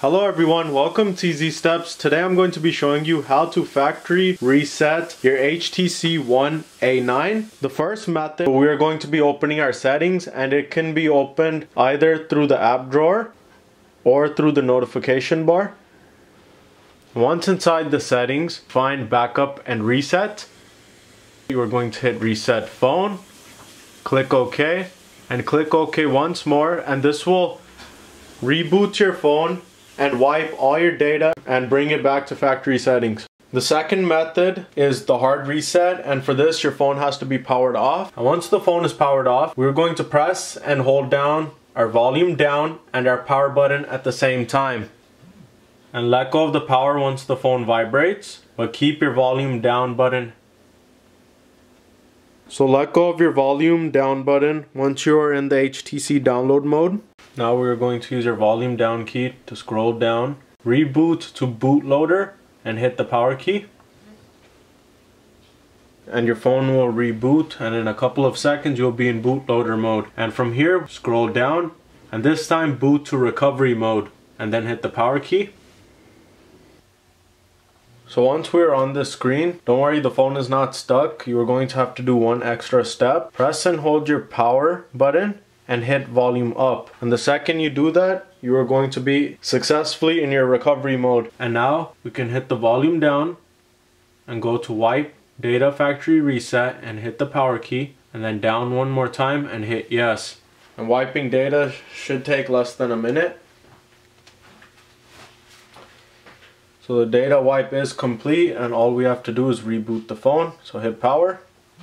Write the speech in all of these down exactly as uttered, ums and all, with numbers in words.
Hello everyone, welcome to Easy Steps. Today I'm going to be showing you how to factory reset your H T C One A nine. The first method, we are going to be opening our settings, and it can be opened either through the app drawer or through the notification bar. Once inside the settings, find backup and reset. You are going to hit reset phone, click OK, and click OK once more, and this will reboot your phone and wipe all your data and bring it back to factory settings. The second method is the hard reset, and for this your phone has to be powered off. And once the phone is powered off, we're going to press and hold down our volume down and our power button at the same time. And let go of the power once the phone vibrates, but keep your volume down button. So let go of your volume down button once you are in the H T C download mode. Now we're going to use our volume down key to scroll down, reboot to bootloader, and hit the power key. And your phone will reboot, and in a couple of seconds you'll be in bootloader mode. And from here, scroll down, and this time boot to recovery mode, and then hit the power key. So once we're on this screen, don't worry, the phone is not stuck. You are going to have to do one extra step. Press and hold your power button and hit volume up. And the second you do that, you are going to be successfully in your recovery mode. And now we can hit the volume down and go to wipe data factory reset and hit the power key, and then down one more time and hit yes. And wiping data should take less than a minute. So the data wipe is complete, and all we have to do is reboot the phone. So hit power.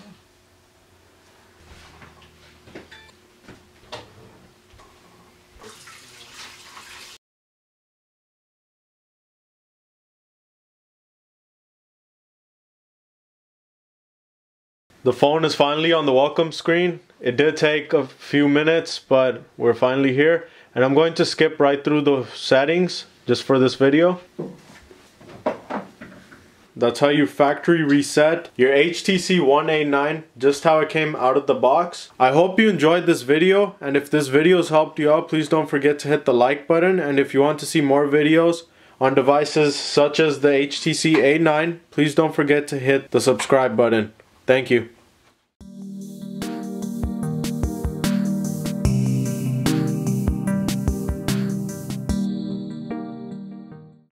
The phone is finally on the welcome screen. It did take a few minutes, but we're finally here. And I'm going to skip right through the settings just for this video. That's how you factory reset your H T C One A nine, just how it came out of the box. I hope you enjoyed this video, and if this video has helped you out, please don't forget to hit the like button. And if you want to see more videos on devices such as the H T C A nine, please don't forget to hit the subscribe button. Thank you.